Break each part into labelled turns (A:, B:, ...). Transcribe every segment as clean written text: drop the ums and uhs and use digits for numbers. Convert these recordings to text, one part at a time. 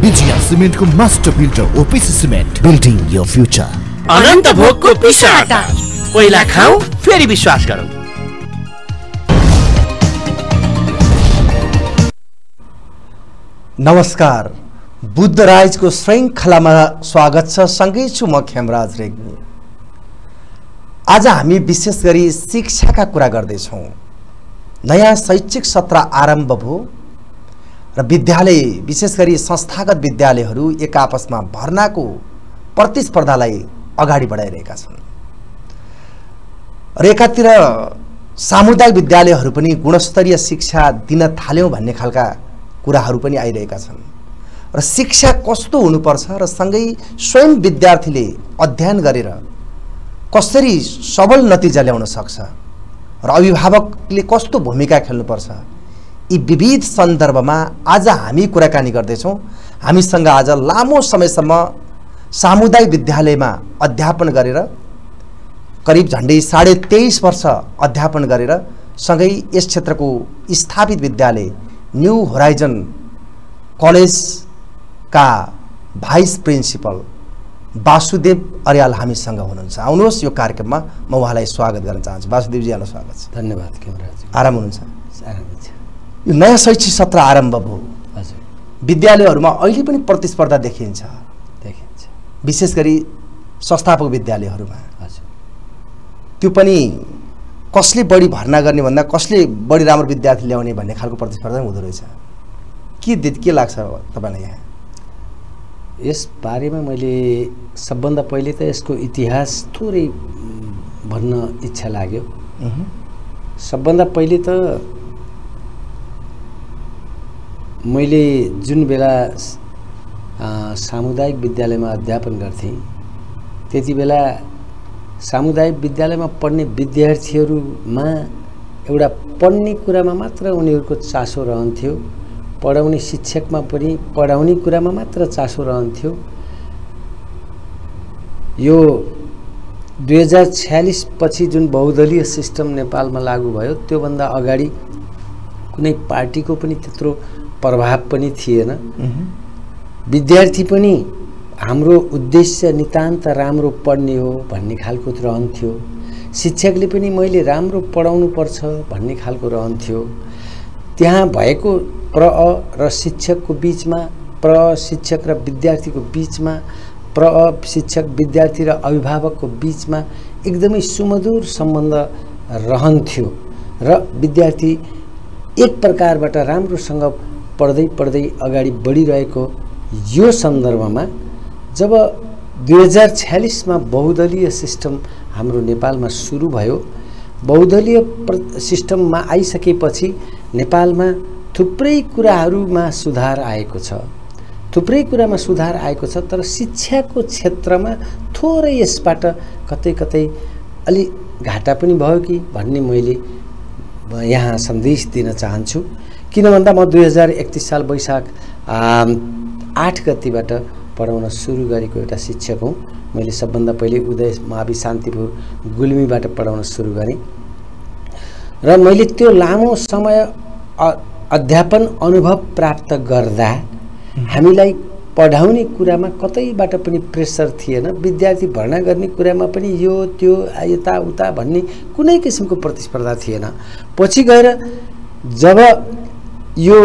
A: विजया सिमेन्टको master builder OPC cement, building your future.
B: Ananta भोगको पिसा आटा, पहिला खाऊ फेरि विश्वास गरौँ।
C: नमस्कार, बुद्ध राइजको श्रृङ्खलामा स्वागत छ। सँगै छु म खेमराज रेग्मी। आज हामी विशेष गरी शिक्षाका कुरा गर्दैछौँ। नयाँ शैक्षिक सत्र आरम्भ भयो र विद्यालय, विशेष गरी संस्थागत विद्यालयहरू एक आपसमा भर्नाको प्रतिस्पर्धालाई अगाडि बढाइरहेका छन् र एकातिर सामुदायिक विद्यालयहरू पनि गुणस्तरीय शिक्षा दिन थाल्यौँ भन्ने खालका कुराहरू पनि आइरहेका छन् र शिक्षा कस्तो हुनुपर्छ र सँगै स्वयं विद्यार्थीले अध्ययन गरेर कसरी सबल नतिजा ल्याउन सक्छ र अभिभावकले कस्तो भूमिका खेल्नुपर्छ, यी विविध सन्दर्भमा आज हामी कुराकानी गर्दैछौँ। हामीसँग आज लामो समयसम्म सामुदायिक विद्यालयमा अध्यापन गरेर करिब झन्डै 23.5 वर्ष अध्यापन गरेर सँगै यस क्षेत्रको स्थापित विद्यालय न्यू होराइजन कलेजका भाइस प्रिन्सिपल बासुदेव अर्याल हामीसँग हुनुहुन्छ। आउनुहोस्, यो कार्यक्रममा म उहाँलाई स्वागत गर्न चाहन्छु। बासुदेवजी, यहाँलाई स्वागत छ।
D: धन्यवाद खेमराज।
C: आराम हुनुहुन्छ?
D: आराम छ।
C: यो नयाँ शैक्षिक सत्र आरम्भ भयो।
D: हजुर,
C: विद्यालयहरूमा अहिले पनि प्रतिस्पर्धा देखिन्छ, विशेष गरी संस्थापक विद्यालयहरूमा।
D: हजुर,
C: त्यो पनि कसले बढी भर्ना गर्ने भन्दा कसले बढी राम्रो विद्यार्थी ल्याउने भन्ने खालको प्रतिस्पर्धा हुँदो रहेछ। के लाग्छ तपाईँलाई? यहाँ
D: यस बारेमा मैले सबभन्दा पहिले त यसको इतिहास थोरै भन्न इच्छा लाग्यो। सबभन्दा पहिले त मैले जुन बेला सामुदायिक विद्यालयमा अध्यापन गर्थेँ, त्यति बेला सामुदायिक विद्यालयमा पढ्ने विद्यार्थीहरूमा एउटा पढ्ने कुरामा मात्र उनीहरूको चासो रहन्थ्यो, पढाउने शिक्षकमा पनि पढाउने कुरामा मात्र चासो रहन्थ्यो। यो 2046 पछि जुन बहुदलीय सिस्टम नेपालमा लागू भयो, त्योभन्दा अगाडि कुनै पार्टीको पनि त्यत्रो प्रभाव पनि थिएन। विद्यार्थी पनि हाम्रो उद्देश्य नितान्त राम्रो पढ्ने हो भन्ने खालको रहन्थ्यो। शिक्षकले पनि मैले राम्रो पढाउनु पर्छ भन्ने खालको रहन्थ्यो। त्यहाँ भएको र शिक्षकको बिचमा, शिक्षक र विद्यार्थीको बिचमा, शिक्षक विद्यार्थी र अभिभावकको बिचमा एकदमै सुमधुर सम्बन्ध रहन्थ्यो र विद्यार्थी एक प्रकारबाट राम्रोसँग पढ्दै पढ्दै अगाडि बढिरहेको यो सन्दर्भमा जब 2046 मा बहुदलीय सिस्टम हाम्रो नेपालमा सुरु भयो, बहुदलीय सिस्टममा आइसकेपछि नेपालमा थुप्रै कुराहरूमा सुधार आएको छ। थुप्रै कुरामा सुधार आएको छ, तर शिक्षाको क्षेत्रमा थोरै यसबाट कतै कतै अलि घाटा पनि भयो कि भन्ने मैले यहाँ सन्देश दिन चाहन्छु। किन भन्दा म 2031 साल वैशाख 8 गतिबाट पढाउन सुरु गरेको एउटा शिक्षक हुँ। मैले सबभन्दा पहिले उदय मावि शान्तिपुर गुल्मीबाट पढाउन सुरु गरेँ र मैले त्यो लामो समय अध्यापन अनुभव प्राप्त गर्दा हामीलाई पढाउने कुरामा कतैबाट पनि प्रेसर थिएन। विद्यार्थी भर्ना गर्ने कुरामा पनि यो त्यो यताउता भन्ने कुनै किसिमको प्रतिस्पर्धा थिएन। पछि गएर जब यो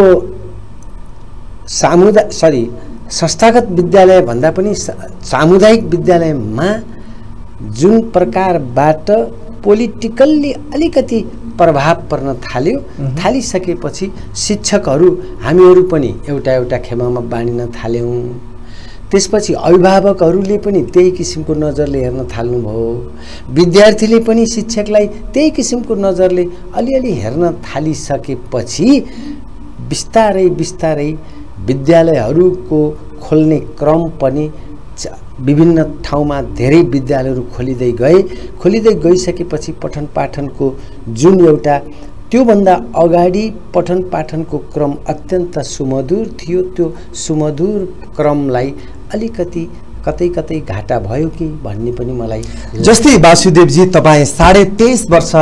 D: संस्थागत विद्यालय भन्दा पनि सामुदायिक विद्यालयमा जुन प्रकारबाट पोलिटिकल्ली अलिकति प्रभाव पर्न थालिसकेपछि शिक्षकहरू हामीहरू पनि एउटा एउटा खेमामा बाँडिन थाल्यौँ। त्यसपछि अभिभावकहरूले पनि त्यही किसिमको नजरले हेर्न थाल्नुभयो। विद्यार्थीले पनि शिक्षकलाई त्यही किसिमको नजरले अलिअलि हेर्न थालिसकेपछि बिस्तारै बिस्तारै विद्यालयहरूको खोल्ने क्रम पनि विभिन्न ठाउँमा धेरै विद्यालयहरू खोलिँदै गइसकेपछि पठन पाठनको जुन एउटा त्योभन्दा अगाडि पठन पाठनको क्रम अत्यन्त सुमधुर थियो, त्यो सुमधुर क्रमलाई अलिकति कतै कतै घाटा भयो कि भन्ने पनि मलाई।
C: जस्तै बासुदेवजी, तपाईँ 23.5 वर्ष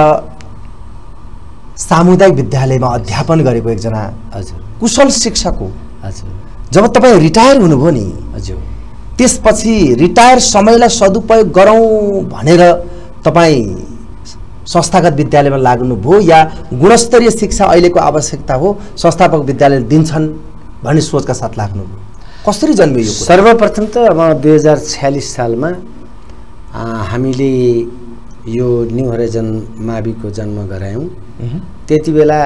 C: सामुदायिक विद्यालयमा अध्यापन गरेको एकजना
D: हजुर
C: कुशल शिक्षक हो।
D: हजुर,
C: जब तपाईँ रिटायर हुनुभयो नि,
D: हजुर,
C: त्यसपछि रिटायर समयलाई सदुपयोग गरौँ भनेर तपाईँ संस्थागत विद्यालयमा लाग्नुभयो या गुणस्तरीय शिक्षा अहिलेको आवश्यकता हो संस्थापक विद्यालय दिन्छन् भन्ने सोचका साथ लाग्नुभयो? कसरी जन्मियो यो कुरा?
D: सर्वप्रथम त म 2046 सालमा हामीले यो न्यू होराइजन माविको जन्म गरायौँ। त्यति बेला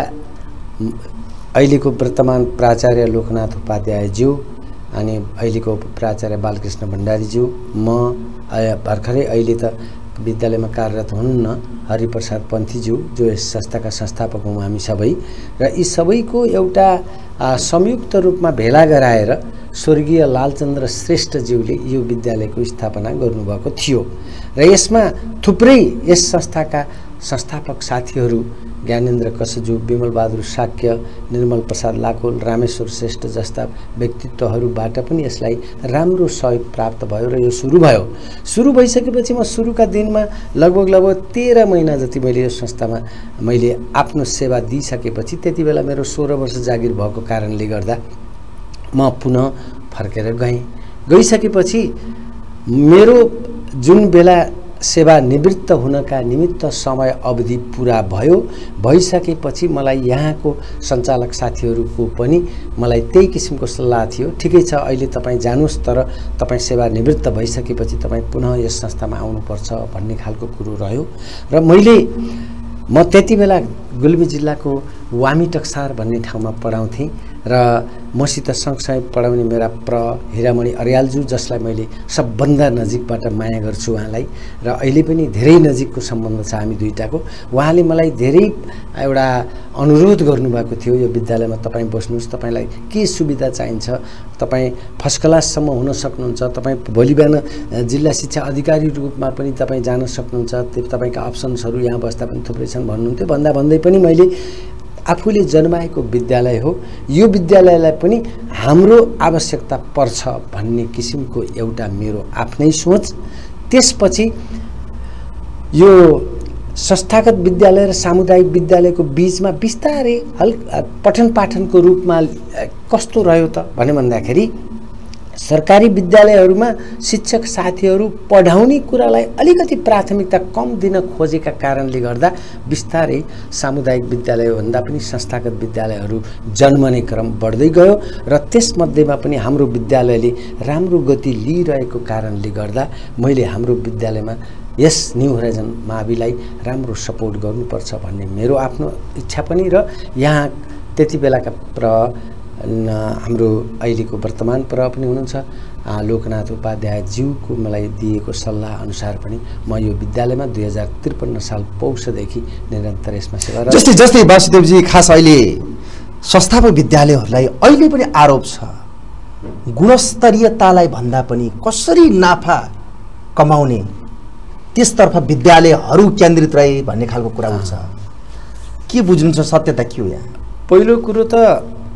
D: अहिलेको वर्तमान प्राचार्य लोकनाथ उपाध्यायज्यू अनि अहिलेको प्राचार्य बालकृष्ण भण्डारीज्यू, म भर्खरै अहिले त विद्यालयमा कार्यरत हुनुहुन्न हरिप्रसाद पन्थीज्यू जो यस संस्थाका संस्थापक हौँ हामी सबै, र यी सबैको एउटा संयुक्त रूपमा भेला गराएर स्वर्गीय लालचन्द्र श्रेष्ठज्यूले यो विद्यालयको स्थापना गर्नुभएको थियो। र यसमा थुप्रै यस संस्थाका संस्थापक साथीहरू ज्ञानेन्द्र कसजू, विमल बहादुर साक्य, निर्मल प्रसाद लाकोल, रामेश्वर श्रेष्ठ जस्ता व्यक्तित्वहरूबाट पनि यसलाई राम्रो सहयोग प्राप्त भयो र यो सुरु भयो। सुरु भइसकेपछि म सुरुका दिनमा लगभग 13 महिना जति मैले यो संस्थामा मैले आफ्नो सेवा दिइसकेपछि त्यति बेला मेरो 16 वर्ष जागिर भएको कारणले गर्दा म पुनः फर्केर गइसकेपछि मेरो जुन बेला सेवा निवृत्त हुनका निमित्त समय अवधि पूरा भइसकेपछि मलाई यहाँको सञ्चालक साथीहरूको पनि मलाई त्यही किसिमको सल्लाह थियो, ठिकै छ अहिले तपाईँ जानुहोस् तर तपाईँ सेवा निवृत्त भइसकेपछि तपाईँ पुनः यस संस्थामा आउनुपर्छ भन्ने खालको कुरो रह्यो। र म त्यति बेला गुल्मी जिल्लाको वामी टक्सार भन्ने ठाउँमा पढाउँथेँ र मसित सँगसँगै पढाउने मेरा हिरामणि अर्यालज्यू जसलाई मैले सबभन्दा नजिकबाट माया गर्छु उहाँलाई, र अहिले पनि धेरै नजिकको सम्बन्ध छ हामी दुईटाको। उहाँले मलाई धेरै एउटा अनुरोध गर्नुभएको थियो, यो विद्यालयमा तपाईँ बस्नुहोस्, तपाईँलाई के सुविधा चाहिन्छ, तपाईँ फर्स्ट क्लाससम्म हुन सक्नुहुन्छ, तपाईँ भोलि बिहान जिल्ला शिक्षा अधिकारी रूपमा पनि तपाईँ जान सक्नुहुन्छ, त्यो तपाईँका अप्सन्सहरू यहाँ बस्दा पनि थुप्रै छन् भन्नुहुन्थ्यो। भन्दै पनि मैले आफूले जन्माएको विद्यालय हो, यो विद्यालयलाई पनि हाम्रो आवश्यकता पर्छ भन्ने किसिमको एउटा मेरो आफ्नै सोच। त्यसपछि यो संस्थागत विद्यालय र सामुदायिक विद्यालयको बीचमा बिस्तारै पठन पाठनको रूपमा कस्तो रह्यो त भन्दाखेरि सरकारी विद्यालयहरूमा शिक्षक साथीहरू पढाउने कुरालाई अलिकति प्राथमिकता कम दिन खोजेका कारणले गर्दा बिस्तारै सामुदायिक विद्यालयभन्दा पनि संस्थागत विद्यालयहरू जन्मने क्रम बढ्दै गयो र त्यसमध्येमा पनि हाम्रो विद्यालयले राम्रो गति लिइरहेको कारणले गर्दा मैले हाम्रो विद्यालयमा यस न्यू होराइजन माविलाई राम्रो सपोर्ट गर्नुपर्छ भन्ने मेरो आफ्नो इच्छा पनि र यहाँ त्यति बेलाका हाम्रो अहिलेको वर्तमान प्रह पनि हुनुहुन्छ लोकनाथ उपाध्यायज्यूको मलाई दिएको सल्लाह अनुसार पनि म यो विद्यालयमा 2053 साल पौषदेखि निरन्तर यसमा सेवा।
C: जस्तै वासुदेवजी, खास अहिले संस्थापक विद्यालयहरूलाई अहिले पनि आरोप छ गुणस्तरीयतालाई भन्दा पनि कसरी नाफा कमाउने त्यसतर्फ विद्यालयहरू केन्द्रित रहे भन्ने खालको कुरा हुन्छ। के बुझ्नुहुन्छ, सत्यता के हो यहाँ?
D: पहिलो कुरो त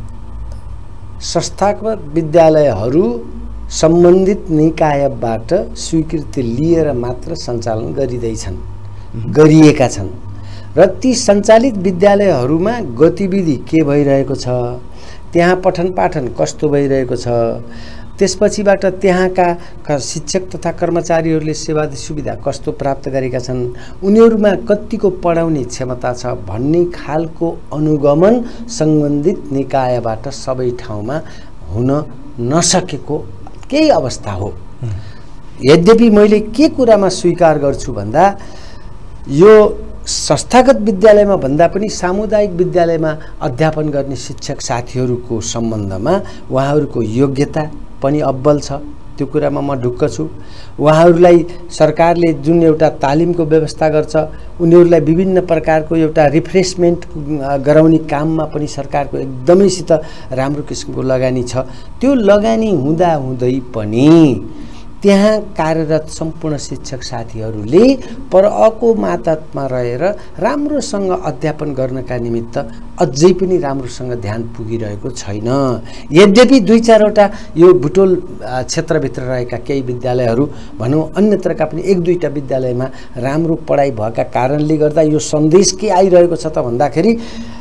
D: संस्थागत विद्यालयहरू सम्बन्धित निकायबाट स्वीकृति लिएर मात्र सञ्चालन गरिएका छन् र ती सञ्चालित विद्यालयहरूमा गतिविधि के भइरहेको छ, त्यहाँ पठन पाठन कस्तो भइरहेको छ, त्यसपछिबाट त्यहाँका शिक्षक तथा कर्मचारीहरूले सेवा सुविधा कस्तो प्राप्त गरेका छन्, उनीहरूमा कतिको पढाउने क्षमता छ भन्ने खालको अनुगमन सम्बन्धित निकायबाट सबै ठाउँमा हुन नसकेको केही अवस्था हो। यद्यपि मैले के कुरामा स्वीकार गर्छु भन्दा यो संस्थागत विद्यालयमा भन्दा पनि सामुदायिक विद्यालयमा अध्यापन गर्ने शिक्षक साथीहरूको सम्बन्धमा उहाँहरूको योग्यता पनि अब्बल छ, त्यो कुरामा म ढुक्क छु। उहाँहरूलाई सरकारले जुन एउटा तालिमको व्यवस्था गर्छ, उनीहरूलाई विभिन्न प्रकारको एउटा रिफ्रेसमेन्ट गराउने काममा पनि सरकारको एकदमैसित राम्रो किसिमको लगानी छ। त्यो लगानी हुँदै पनि त्यहाँ कार्यरत सम्पूर्ण शिक्षक साथीहरूले परको मातहतमा रहेर राम्रोसँग अध्यापन गर्नका निमित्त अझै पनि राम्रोसँग ध्यान पुगिरहेको छैन। यद्यपि 2-4वटा यो बुटोल क्षेत्रभित्र रहेका केही विद्यालयहरू भनौँ अन्यत्रका पनि 1-2टा विद्यालयमा राम्रो पढाइ भएका कारणले गर्दा यो सन्देश के आइरहेको छ त भन्दाखेरि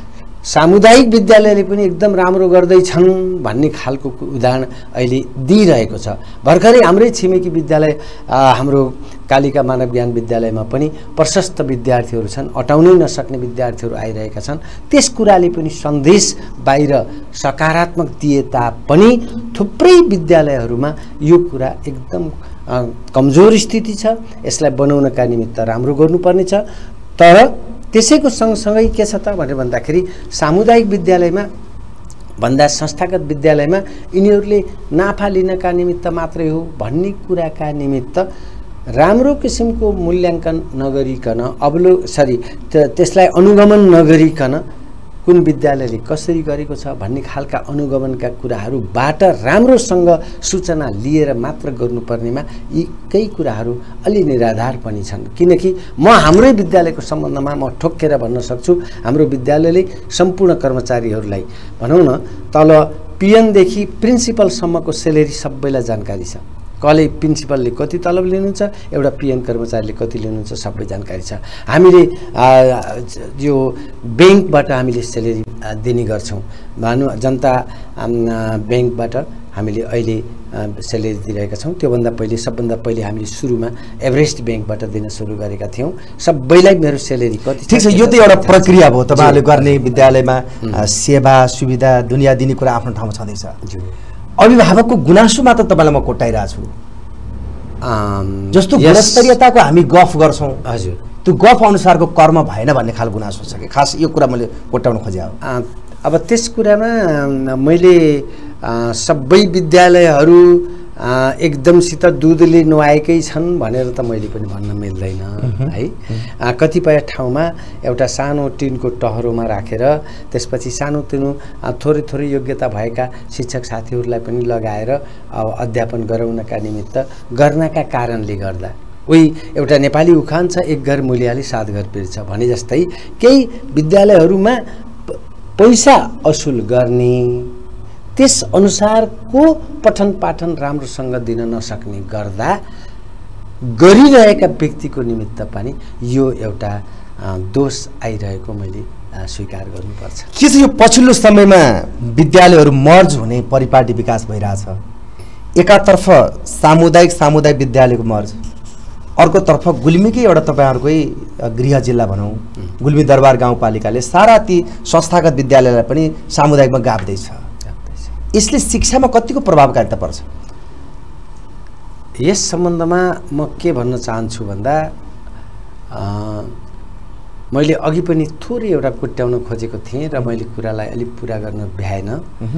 D: सामुदायिक विद्यालयले पनि एकदम राम्रो गर्दैछन् भन्ने खालको उदाहरण अहिले दिइरहेको छ। भर्खरै हाम्रै छिमेकी विद्यालय हाम्रो कालिका मानव ज्ञान विद्यालयमा पनि प्रशस्त विद्यार्थीहरू छन्, अटाउनै नसक्ने विद्यार्थीहरू आइरहेका छन्। त्यस कुराले पनि सन्देश बाहिर सकारात्मक दिए तापनि थुप्रै विद्यालयहरूमा यो कुरा एकदम कमजोर स्थिति छ। यसलाई बनाउनका निमित्त राम्रो गर्नुपर्ने छ। तर त्यसैको सँगसँगै के छ त भनेर भन्दाखेरि सामुदायिक विद्यालयमा भन्दा संस्थागत विद्यालयमा यिनीहरूले नाफा लिनका निमित्त मात्रै हो भन्ने कुराका निमित्त राम्रो किसिमको मूल्याङ्कन नगरिकन त्यसलाई अनुगमन नगरिकन कुन विद्यालयले कसरी गरेको छ भन्ने खालका अनुगमनका कुराहरूबाट राम्रोसँग सूचना लिएर मात्र गर्नुपर्नेमा यी केही कुराहरू अलि निराधार पनि छन्। किनकि म हाम्रै विद्यालयको सम्बन्धमा म ठोक्केर भन्न सक्छु, हाम्रो विद्यालयले सम्पूर्ण कर्मचारीहरूलाई भनौँ न तल पिएनदेखि प्रिन्सिपलसम्मको सेलेरी सबैलाई जानकारी छ। कले प्रिन्सिपलले कति तलब लिनुहुन्छ, एउटा पिएन कर्मचारीले कति लिनुहुन्छ सबै जानकारी छ। हामीले यो ब्याङ्कबाट हामीले सेलेरी दिने गर्छौँ। जनता ब्याङ्कबाट हामीले अहिले सेलेरी दिइरहेका छौँ। त्योभन्दा पहिले सबभन्दा पहिले हामीले सुरुमा एभरेस्ट ब्याङ्कबाट दिन सुरु गरेका थियौँ। सबैलाई मेरो सेलेरी कति
C: ठिक छ। यो त एउटा प्रक्रिया भयो, तपाईँहरूले गर्ने विद्यालयमा सेवा सुविधा दुनियाँ दिने कुरा आफ्नो ठाउँमा छँदैछ। अभिभावकको गुनासो मात्र तपाईँलाई म कोट्याइरहेको छु। जस्तो गुणस्तरीयताको हामी गफ गर्छौँ,
D: हजुर,
C: त्यो गफ अनुसारको कर्म भएन भन्ने खालको गुनासो छ कि खास यो कुरा मैले कोट्याउन खोजेँ।
D: अब त्यस कुरामा मैले सबै विद्यालयहरू एकदमसित दुधले नुहाएकै छन् भनेर त मैले पनि भन्न मिल्दैन है। कतिपय ठाउँमा एउटा सानो टिनको टहरोमा राखेर त्यसपछि सानोतिनो थोरै थोरै योग्यता भएका शिक्षक साथीहरूलाई पनि लगाएर अध्यापन गराउनका निमित्त गर्नका कारणले गर्दा उही एउटा नेपाली उखान छ, एक घर मूल्याले 7 घर पिर्छ भने जस्तै केही विद्यालयहरूमा पैसा असुल गर्ने त्यस अनुसारको पठन पाठन राम्रोसँग दिन नसक्ने गर्दा गरिरहेका व्यक्तिको निमित्त पनि यो एउटा दोष आइरहेको मैले स्वीकार गर्नुपर्छ।
C: के छ यो पछिल्लो समयमा विद्यालयहरू मर्ज हुने परिपाटी विकास भइरहेछ। एकातर्फ सामुदायिक विद्यालयको मर्ज, अर्कोतर्फ गुल्मीकै एउटा तपाईँहरूकै गृह जिल्ला भनौँ गुल्मी दरबार गाउँपालिकाले सारा ती संस्थागत विद्यालयलाई पनि सामुदायिकमा गाप्दैछ। यसले शिक्षामा कतिको प्रभावकारिता पर्छ?
D: यस सम्बन्धमा म के भन्न चाहन्छु भन्दा मैले अघि पनि थोरै एउटा कोट्याउन खोजेको थिएँ र मैले कुरालाई अलिक पुरा गर्न भ्याएन।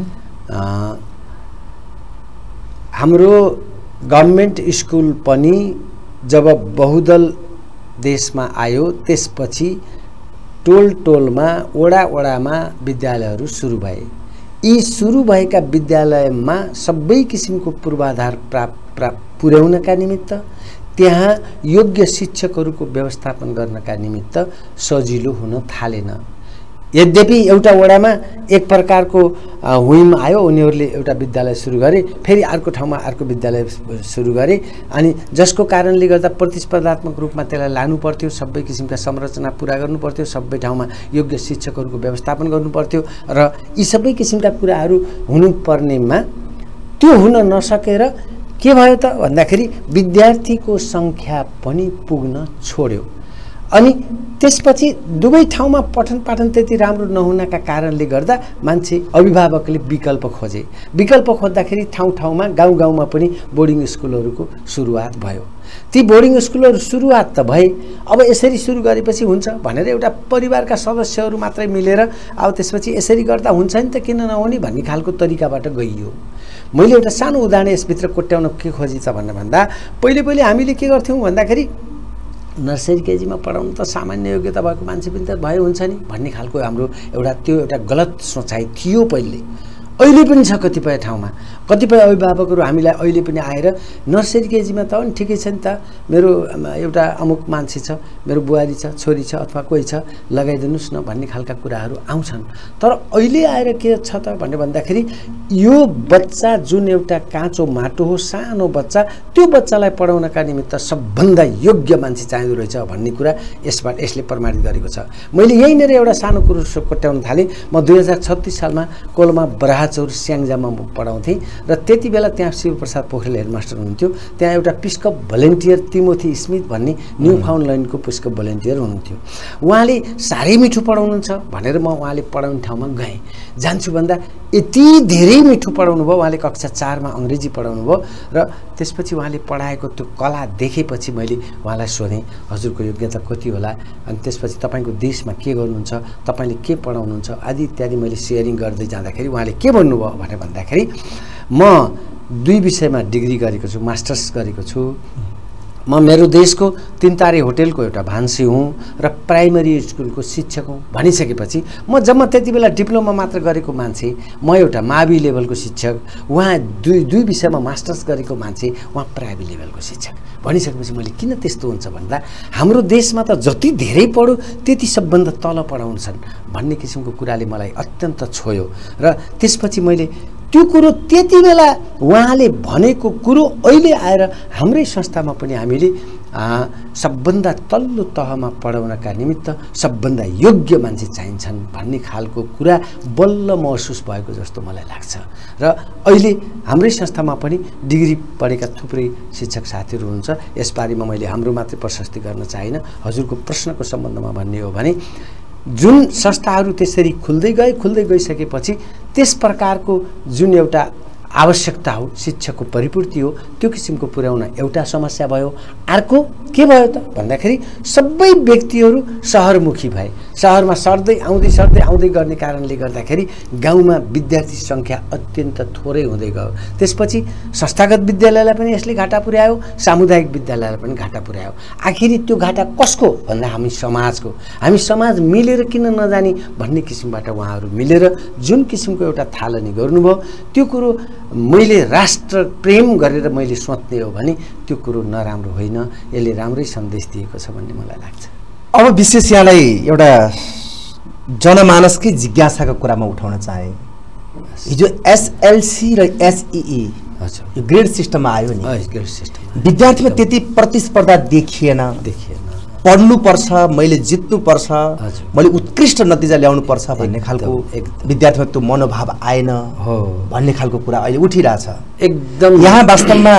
D: हाम्रो गभर्नमेन्ट स्कुल पनि जब बहुदल देशमा आयो त्यसपछि टोलमा वडामा विद्यालयहरू सुरु भए। यी सुरु भएका विद्यालयमा सबै किसिमको पूर्वाधार पुर्याउनका निमित्त त्यहाँ योग्य शिक्षकहरूको व्यवस्थापन गर्नका निमित्त सजिलो हुन थालेन। यद्यपि एउटा वडामा एक प्रकारको हुइम आयो, उनीहरूले एउटा विद्यालय सुरु गरे, फेरि अर्को ठाउँमा अर्को विद्यालय सुरु गरे अनि जसको कारणले गर्दा प्रतिस्पर्धात्मक रूपमा त्यसलाई लानु पर्थ्यो, सबै किसिमका संरचना पुरा गर्नु पर्थ्यो, सबै ठाउँमा योग्य शिक्षकहरूको व्यवस्थापन गर्नु पर्थ्यो र यी सबै किसिमका कुराहरू हुनुपर्नेमा त्यो हुन नसकेर के भयो त भन्दाखेरि विद्यार्थीको सङ्ख्या पनि पुग्न छोड्यो। अनि त्यसपछि दुवै ठाउँमा पठन पाठन त्यति राम्रो नहुनका कारणले गर्दा मान्छे अभिभावकले विकल्प खोजे। विकल्प खोज्दाखेरि ठाउँमा गाउँमा पनि बोर्डिङ स्कुलहरूको सुरुवात भयो। ती बोर्डिङ स्कुलहरू सुरुवात त भए, अब यसरी सुरु गरेपछि हुन्छ भनेर एउटा परिवारका सदस्यहरू मात्रै मिलेर अब त्यसपछि यसरी गर्दा हुन्छ नि त किन नहुने भन्ने खालको तरिकाबाट गइयो। मैले एउटा सानो उदाहरण यसभित्र कोट्याउन के खोजेछ भन्दा पहिले हामीले के गर्थ्यौँ भन्दाखेरि नर्सरी केजीमा पढाउनु त सामान्य योग्यता भएको मान्छे पनि त भयो हुन्छ नि भन्ने खालको हाम्रो एउटा गलत सोचाइ थियो पहिले। अहिले पनि छ कतिपय ठाउँमा। कतिपय अभिभावकहरू हामीलाई अहिले पनि आएर नर्सरी केजीमा त अनि ठिकै छ नि त, मेरो एउटा अमुक मान्छे छ, मेरो बुहारी छ, छोरी छ अथवा कोही छ, लगाइदिनुहोस् न भन्ने खालका कुराहरू आउँछन्। तर अहिले आएर के छ त भन्दाखेरि यो बच्चा जुन एउटा काँचो माटो हो, सानो बच्चा, त्यो बच्चालाई पढाउनका निमित्त सबभन्दा योग्य मान्छे चाहिँदो रहेछ भन्ने कुरा यसले प्रमाणित गरेको छ। मैले यहीँनिर एउटा सानो कुरो कोट्याउन थालेँ। म 2036 सालमा कोलमा बराहचौर स्याङ्जामा पढाउँथेँ र त्यति बेला त्यहाँ शिवप्रसाद पोखरेल हेडमास्टर हुनुहुन्थ्यो। त्यहाँ एउटा पिस्कप भोलिन्टियर तिमोथी स्मिथ भन्ने न्यू फाउन्डल्यान्डको पिस्कप भोलिन्टियर हुनुहुन्थ्यो। उहाँले साह्रै मिठो पढाउनुहुन्छ भनेर म उहाँले पढाउने ठाउँमा गएँ। जान्छु भन्दा यति धेरै मिठो पढाउनु भयो। उहाँले कक्षा 4 मा अङ्ग्रेजी पढाउनु भयो र त्यसपछि उहाँले पढाएको त्यो कला देखेपछि मैले उहाँलाई सोधेँ, हजुरको योग्यता कति होला, अनि त्यसपछि तपाईँको देशमा के गर्नुहुन्छ, तपाईँले के पढाउनुहुन्छ आदि इत्यादि मैले सेयरिङ गर्दै जाँदाखेरि उहाँले के भन्नुभयो भनेर भन्दाखेरि म 2 विषयमा डिग्री गरेको छु, मास्टर्स गरेको छु। म मेरो देशको 3 तारे होटेलको एउटा भान्सी हुँ र प्राइमरी स्कुलको शिक्षक हुँ भनिसकेपछि म जम्मा त्यति बेला डिप्लोमा मात्र गरेको मान्छे, म एउटा मावि लेभलको शिक्षक, उहाँ दुई विषयमा मास्टर्स गरेको मान्छे, उहाँ प्राइमरी लेभलको शिक्षक भनिसकेपछि मैले किन त्यस्तो हुन्छ भन्दा हाम्रो देशमा त जति धेरै पढ्यो त्यति सबभन्दा तल पढाउँछन् भन्ने किसिमको कुराले मलाई अत्यन्त छोयो। र त्यसपछि मैले त्यो कुरो त्यति बेला उहाँले भनेको कुरो अहिले आएर हाम्रै संस्थामा पनि हामीले सबभन्दा तल्लो तहमा पढाउनका निमित्त सबभन्दा योग्य मान्छे चाहिन्छन् भन्ने खालको कुरा बल्ल महसुस भएको जस्तो मलाई लाग्छ। र अहिले हाम्रै संस्थामा पनि डिग्री पढेका थुप्रै शिक्षक साथीहरू हुनुहुन्छ। यसबारेमा मैले हाम्रो मात्रै प्रशस्ति गर्न चाहिनँ। हजुरको प्रश्नको सम्बन्धमा भन्ने हो भने जुन संस्थाहरू त्यसरी खुल्दै गइसकेपछि त्यस प्रकारको जुन एउटा आवश्यकता हो, शिक्षकको परिपूर्ति हो, त्यो किसिमको पुर्याउन एउटा समस्या भयो। अर्को के भयो त भन्दाखेरि सबै व्यक्तिहरू शहरमुखी भए। शहरमा सर्दै आउँदै गर्ने कारणले गर्दाखेरि गाउँमा विद्यार्थी सङ्ख्या अत्यन्त थोरै हुँदै गयो। त्यसपछि संस्थागत विद्यालयलाई पनि यसले घाटा पुर्यायो, सामुदायिक विद्यालयलाई पनि घाटा पुर्यायो। आखिरी त्यो घाटा कसको भन्दा हामी समाजको। हामी समाज मिलेर किन नजाने भन्ने किसिमबाट उहाँहरू मिलेर जुन किसिमको एउटा थालनी गर्नुभयो, त्यो कुरो मैले राष्ट्र प्रेम गरेर मैले सोच्ने हो भने त्यो कुरो नराम्रो होइन, यसले राम्रै सन्देश दिएको छ भन्ने मलाई लाग्छ।
C: अब विशेष यहाँलाई एउटा जनमानसकै जिज्ञासाको कुरामा उठाउन चाहे। हिजो एसएलसी र एसईई यो ग्रेड सिस्टममा आयो नि,
D: ग्रेड सिस्टम
C: विद्यार्थीमा त्यति प्रतिस्पर्धा देखिएन। पढ्नुपर्छ, मैले जित्नुपर्छ, मैले उत्कृष्ट नतिजा ल्याउनुपर्छ भन्ने खालको विद्यार्थीमा त्यो मनोभाव आएन भन्ने खालको कुरा अहिले उठिरहेछ।
D: एकदम
C: यहाँ वास्तवमा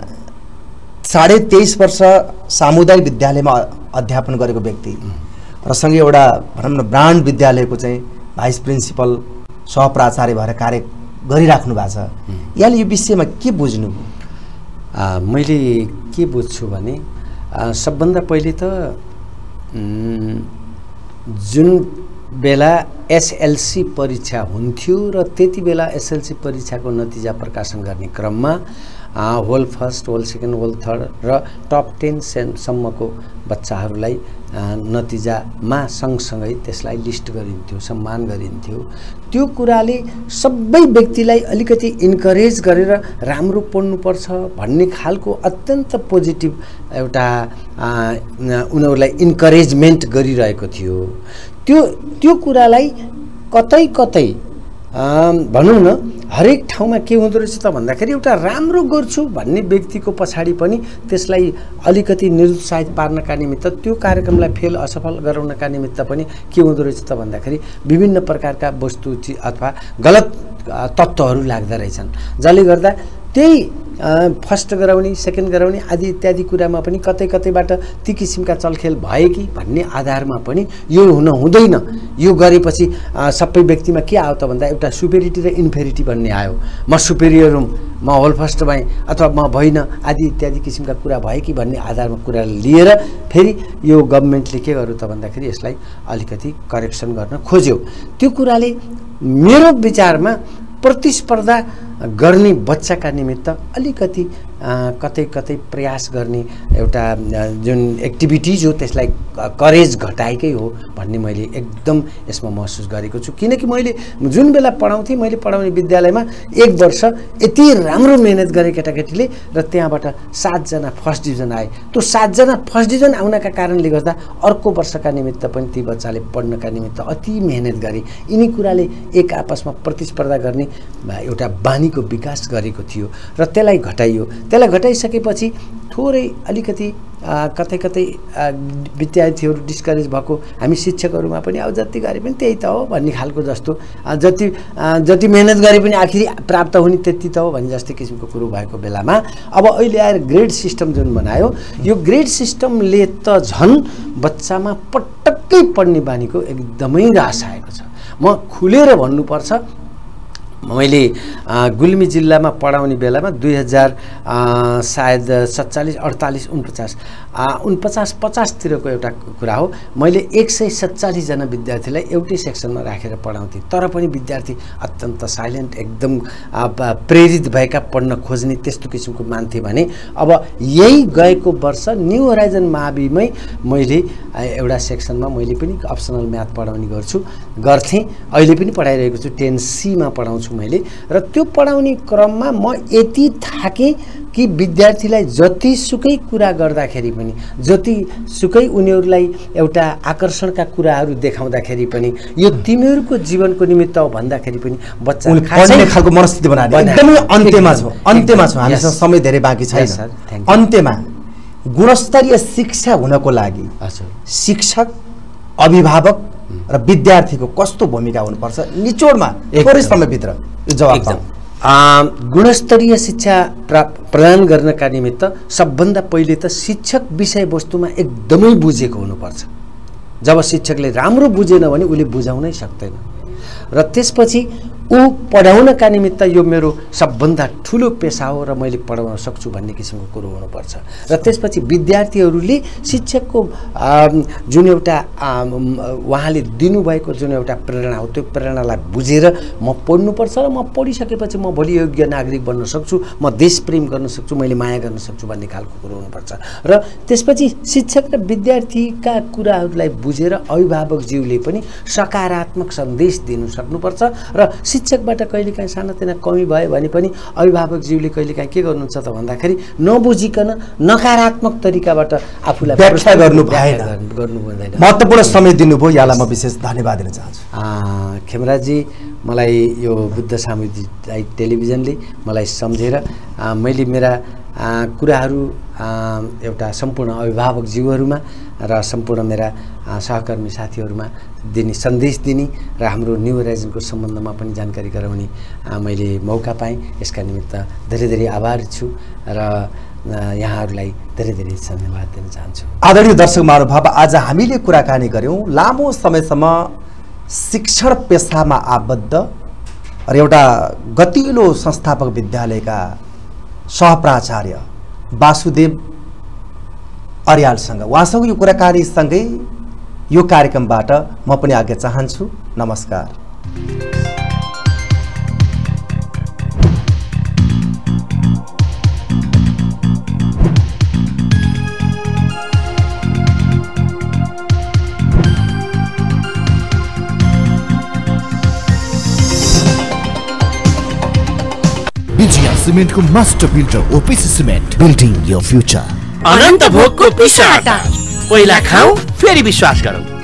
C: 23.5 वर्ष सामुदायिक विद्यालयमा अध्यापन गरेको व्यक्ति र सँगै एउटा भनौँ न ब्रान्ड विद्यालयको चाहिँ भाइस प्रिन्सिपल सहप्राचार्य भएर कार्य गरिराख्नु भएको छ। यहाँले यो विषयमा के बुझ्नुभयो?
D: मैले के बुझ्छु भने सबभन्दा पहिले त जुन बेला एसएलसी परीक्षा हुन्थ्यो र त्यति बेला एसएलसी परीक्षाको नतिजा प्रकाशन गर्ने क्रममा whole first, whole second, whole third र टप 10 सम्मको बच्चाहरूलाई नतिजामा सँगसँगै त्यसलाई लिस्ट गरिन्थ्यो, सम्मान गरिन्थ्यो। त्यो कुराले सबै व्यक्तिलाई अलिकति इन्करेज गरेर राम्रो पढ्नुपर्छ भन्ने खालको अत्यन्त पोजिटिभ एउटा उनीहरूलाई इन्करेजमेन्ट गरिरहेको थियो। त्यो कुरालाई कतै भनौँ न हरेक ठाउँमा के हुँदो रहेछ त भन्दाखेरि एउटा राम्रो गर्छु भन्ने व्यक्तिको पछाडि पनि त्यसलाई अलिकति निरुत्साहित पार्नका निमित्त, त्यो कार्यक्रमलाई फेल असफल गराउनका निमित्त पनि के हुँदो रहेछ त भन्दाखेरि विभिन्न प्रकारका वस्तु अथवा गलत तत्त्वहरू लाग्दा रहेछन्, जसले गर्दा त्यही फर्स्ट गराउने, सेकेन्ड गराउने आदि इत्यादि कुरामा पनि कतैबाट ती किसिमका चलखेल भए कि भन्ने आधारमा पनि यो हुन हुँदैन। यो गरेपछि सबै व्यक्तिमा के आयो त भन्दा एउटा सुपेरिटी र इन्फेरिटी भन्ने आयो। म सुपेरियर हुँ, म होल फर्स्ट भएँ अथवा म भइनँ आदि इत्यादि किसिमका कुरा भए कि भन्ने आधारमा कुरा लिएर फेरि यो गभर्मेन्टले के गर्यो त भन्दाखेरि यसलाई अलिकति करेक्सन गर्न खोज्यो। त्यो कुराले मेरो विचारमा प्रतिस्पर्धा गर्ने बच्चाका निमित्त अलिकति कतै प्रयास गर्ने एउटा जुन एक्टिभिटिज हो त्यसलाई करेज घटाएकै हो भन्ने मैले एकदम यसमा महसुस गरेको छु। किनकि मैले जुन बेला पढाउँथेँ, मैले पढाउने विद्यालयमा 1 वर्ष यति राम्रो मेहनत गरे केटाकेटीले र त्यहाँबाट 7 जना फर्स्ट डिभिजन आए। त्यो 7 जना फर्स्ट डिभिजन आउनका कारणले गर्दा अर्को वर्षका निमित्त पनि ती बच्चाले पढ्नका निमित्त अति मेहनत गरे। यिनी कुराले एक आपसमा प्रतिस्पर्धा गर्ने एउटा बानीको विकास गरेको थियो र त्यसलाई घटाइयो। त्यसलाई घटाइसकेपछि थोरै अलिकति कतै कतै विद्यार्थीहरू डिस्करेज भएको हामी शिक्षकहरूमा पनि अब जति गरे पनि त्यही त हो भन्ने खालको जस्तो जति मेहनत गरे पनि आखिरी प्राप्त हुने त्यति त हो भन्ने जस्तै किसिमको कुरो भएको बेलामा अब अहिले आएर ग्रेड सिस्टम जुन बनायो यो ग्रेड सिस्टमले त झन् बच्चामा पटक्कै पढ्ने बानीको एकदमै रास आएको छ। म खुलेर भन्नुपर्छ मैले गुल्मी जिल्लामा पढाउने बेलामा 2000 सायद 47 48 49 50तिरको एउटा कुरा हो। मैले 147 जना विद्यार्थीलाई एउटै सेक्सनमा राखेर पढाउँथेँ, तर पनि विद्यार्थी अत्यन्त साइलेन्ट एकदम प्रेरित भएका पढ्न खोज्ने त्यस्तो किसिमको मान्थे भने अब यही गएको वर्ष न्यू होराइजन माविमै मैले एउटा सेक्सनमा मैले पनि अप्सनल म्याथ पढाउने गर्थेँ, अहिले पनि पढाइरहेको छु, 10C मा पढाउँछु मैले। र त्यो पढाउने क्रममा म यति थाकेँ कि विद्यार्थीलाई जतिसुकै कुरा गर्दाखेरि पनि जतिसुकै उनीहरूलाई एउटा आकर्षणका कुराहरू देखाउँदाखेरि पनि यो तिमीहरूको जीवनको निमित्त हो भन्दाखेरि पनि बच्चा
C: पढ्ने खालको मनस्थिति बनाएर एकदमै अन्त्यमा छ हामीसँग समय धेरै बाँकी छैन। अन्त्यमा गुणस्तरीय शिक्षा हुनको लागि शिक्षक शिक्षक र विद्यार्थीको कस्तो भूमिका हुनुपर्छ निचोडमा थोरै समयभित्र जवाब दिनु।
D: गुणस्तरीय शिक्षा प्रदान गर्नका निमित्त सबभन्दा पहिले त शिक्षक विषयवस्तुमा एकदमै बुझेको हुनुपर्छ। जब शिक्षकले राम्रो बुझेन भने उसले बुझाउनै सक्दैन र त्यसपछि ऊ पढाउनका निमित्त यो मेरो सबभन्दा ठुलो पेसा हो र मैले पढाउन सक्छु भन्ने किसिमको कुरो हुनुपर्छ। र त्यसपछि विद्यार्थीहरूले शिक्षकको जुन एउटा उहाँले दिनुभएको जुन एउटा प्रेरणा हो त्यो प्रेरणालाई बुझेर म पढ्नुपर्छ र म पढिसकेपछि म भोलि योग्य नागरिक बन्न सक्छु, म देश प्रेम गर्न सक्छु, मैले माया गर्न सक्छु भन्ने खालको कुरो हुनुपर्छ। र त्यसपछि शिक्षक र विद्यार्थीका कुराहरूलाई बुझेर अभिभावकज्यूले पनि सकारात्मक सन्देश दिनु सक्नुपर्छ र शिक्षकबाट कहिलेकाहीँ सानोतिना कमी भयो भने पनि अभिभावकज्यूले कहिलेकाहीँ के गर्नुहुन्छ त भन्दाखेरि नबुझिकन नकारात्मक तरिकाबाट आफूलाई
C: व्याख्या गर्नु
D: हुँदैन।
C: महत्त्वपूर्ण समय दिनुभयो, यहाँलाई म विशेष धन्यवाद दिन चाहन्छु।
D: खेमराजी, मलाई यो बुद्ध सामुदायिक टेलिभिजनले मलाई सम्झेर मैले मेरा कुराहरू एउटा सम्पूर्ण अभिभावकज्यूहरूमा र सम्पूर्ण मेरा सहकर्मी साथीहरूमा दिने सन्देश दिने र हाम्रो न्यू होराइजनको सम्बन्धमा पनि जानकारी गराउने मैले मौका पाएँ। यसका निमित्त धेरै धेरै आभारी छु र यहाँहरूलाई धेरै धेरै धन्यवाद दिन चाहन्छु।
C: आदरणीय दर्शक महानुभाव, आज हामीले कुराकानी गऱ्यौँ लामो समयसम्म शिक्षण पेसामा आबद्ध र एउटा गतिलो संस्थापक विद्यालयका सहप्राचार्य बासुदेव अर्यालसँग, उहाँसँग यो कुराकानीसँगै यो कार्यक्रमबाट म पनि आज्ञा चाहन्छु। नमस्कार।
A: विजया सिमेन्टको master builder OPC cement, building your future.
B: Ananta भोगको पिसाटा, पहिला खाऊ फेरि विश्वास गरौँ।